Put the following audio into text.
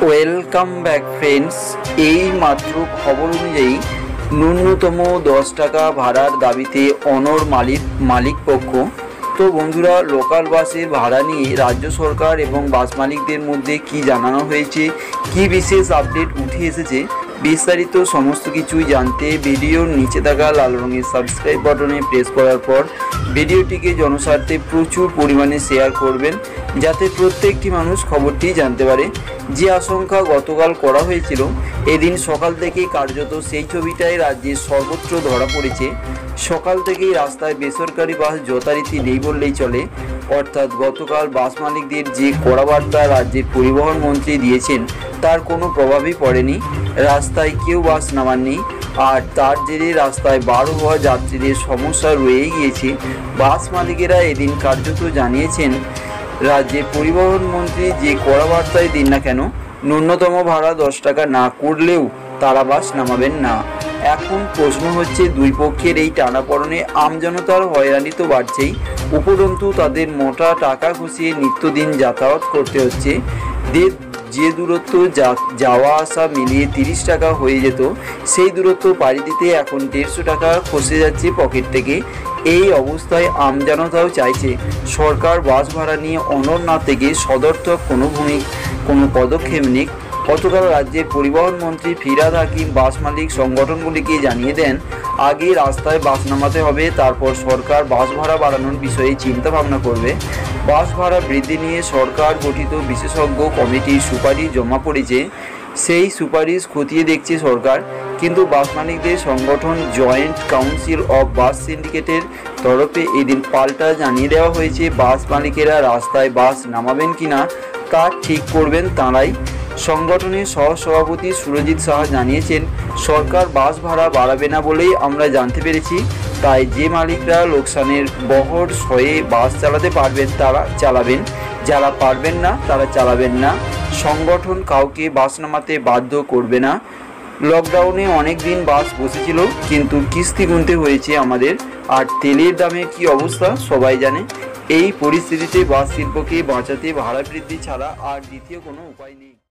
Welcome back friends. এই মাত্র খবর অনুযায়ী ন্যূনতম 10 টাকা ভাড়ার দাবিতে অনড় মালিক পক্ষ। তো বন্ধুরা, লোকাল বাসের ভাড়া নিয়ে রাজ্য সরকার এবং বাস মালিকদের মধ্যে কি জানানো হয়েছে, কি বিশেষ আপডেট উঠে এসেছে, বিস্তারিত সমস্ত কিছুই জানতে ভিডিওর নিচে থাকা লাল রঙের সাবস্ক্রাইব বাটনে প্রেস করার পর ভিডিওটিকে জনস্বার্থে প্রচুর পরিমাণে শেয়ার করবেন, যাতে প্রত্যেকটি মানুষ খবরটি জানতে পারে। যে আশঙ্কা গতকাল করা হয়েছিল, এদিন সকাল থেকেই কার্যত সেই ছবিটাই রাজ্যের সর্বত্র ধরা পড়েছে। সকাল থেকেই রাস্তায় বেসরকারি বাস যথারীতি নেই বললেই চলে। অর্থাৎ গতকাল বাস মালিকদের যে কড়া বার্তা রাজ্যের পরিবহন মন্ত্রী দিয়েছেন, তার কোনো প্রভাবই পড়েনি। রাস্তায় কেউ বাস নামাননি, আর তার জেরে রাস্তায় বার হওয়া যাত্রীদের সমস্যা রয়েই গিয়েছে। বাস মালিকেরা এদিন কার্যত জানিয়েছেন, রাজ্যের পরিবহন মন্ত্রী যে কড়া বার্তায় দিন না কেন, ন্যূনতম ভাড়া 10 টাকা না করলেও তারা বাস নামাবেন না। এখন প্রশ্ন হচ্ছে, দুই পক্ষের এই টানাপড়নে আমজনতার হয়রানি তো বাড়ছেই, উপরন্তু তাদের মোটা টাকা ঘুষিয়ে নিত্যদিন যাতায়াত করতে হচ্ছে। যে দূরত্ব যাওয়া আসা মিলিয়ে 30 টাকা হয়ে যেত, সেই দূরত্ব পাড়ি দিতে এখন 150 টাকা খসে যাচ্ছে পকেট থেকে। এই অবস্থায় আমজনতাও চাইছে সরকার বাস ভাড়া নিয়ে অনড় না থেকে সদর্থক কোনো পদক্ষেপ নিক। গতকাল রাজ্যের পরিবহন মন্ত্রী ফিরহাদ হাকিম বাস মালিক সংগঠনগুলিকে জানিয়ে দেন, আগে রাস্তায় বাস নামাতে হবে, তারপর সরকার বাস ভাড়া বাড়ানোর বিষয়ে চিন্তা ভাবনা করবে। বাস ভাড়া বৃদ্ধি নিয়ে সরকার গঠিত বিশেষজ্ঞ কমিটির সুপারিশ জমা পড়েছে। সেই সুপারিশ খতিয়ে দেখছে সরকার, কিন্তু বাস মালিকদের সংগঠন জয়েন্ট কাউন্সিল অফ বাস সিন্ডিকেটের তরফে এদিন পাল্টা জানিয়ে দেওয়া হয়েছে, বাস মালিকেরা রাস্তায় বাস নামাবেন কিনা তা ঠিক করবেন তাঁরাই। সংগঠনের সহসভাপতি সুরজিৎ সাহা জানিয়েছেন, সরকার বাস ভাড়া বাড়াবে না বলেই আমরা জানতে পেরেছি, তাই যে মালিকরা লোকসানের বহর সয়ে বাস চালাতে পারবেন তারা চালাবেন, যারা পারবেন না তারা চালাবেন না। সংগঠন কাউকে বাস নামাতে বাধ্য করবে না। লকডাউনে অনেক দিন বাস বসেছিল, কিন্তু কিস্তি গুনতে হয়েছে আমাদের। আর তেলের দামের কি অবস্থা সবাই জানে। এই পরিস্থিতিতে বাস শিল্পকে বাঁচাতে ভাড়া বৃদ্ধি ছাড়া আর দ্বিতীয় কোনো উপায় নেই।